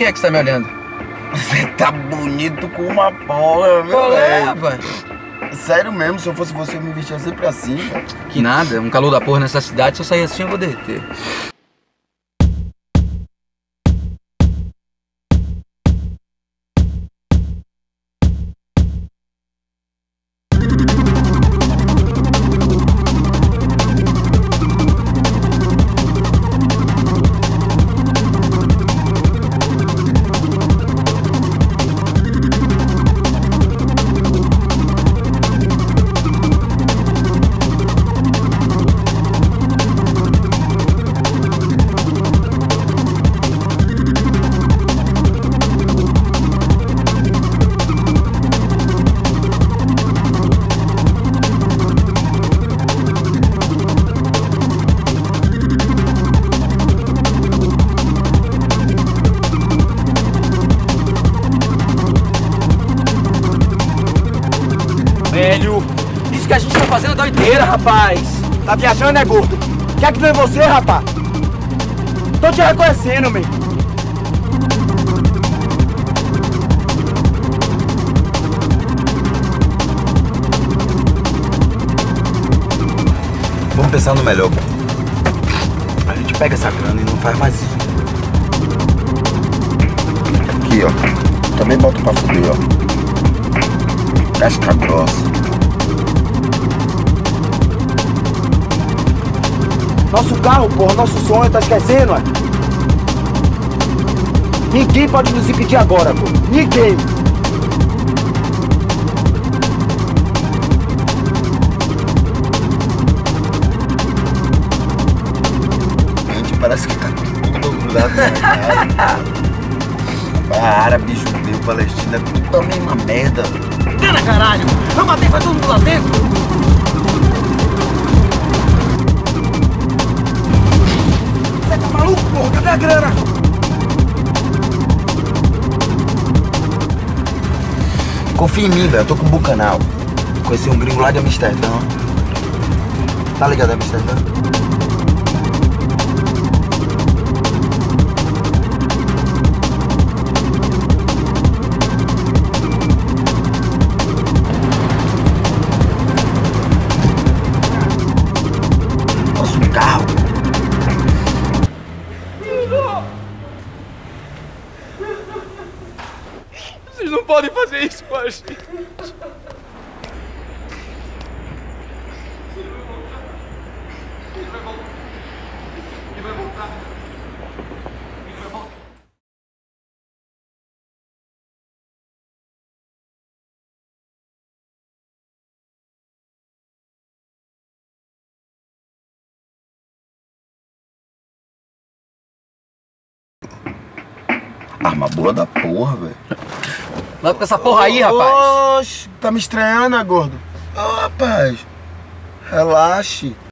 quem é que está me olhando? Você tá bonito com uma porra, meu Qual é, velho. rapaz? Sério mesmo, se eu fosse você, eu me vestia sempre assim, velho. Que nada, um calor da porra nessa cidade, se eu sair assim eu vou derreter. Velho, isso que a gente tá fazendo é doideira, rapaz. Tá viajando, é gordo? Quer que dê você, rapaz? Tô te reconhecendo, meu. Vamos pensar no melhor, pô. A gente pega essa grana e não faz mais isso. Aqui, ó. Também bota pra fuder, ó. Casca grossa. Nosso carro, porra, nosso sonho, tá esquecendo, ué? Ninguém pode nos impedir agora, pô. Ninguém. A gente parece que tá tudo grudado na cara. Árabe, judeu, palestina, tudo a mesma merda. Grana, caralho! Eu matei, vai todo mundo lá dentro! Você tá maluco, porra? Cadê a grana? Confia em mim, velho. Eu tô com um bucanal. Conheci um gringo lá de Amsterdã. Tá ligado, Amsterdã? Carro. Vocês não podem fazer isso com a gente. Ele vai voltar. Arma boa da porra, velho. Logo com essa porra aí, rapaz. Oxe, tá me estranhando, né, gordo? Ô, rapaz, relaxe.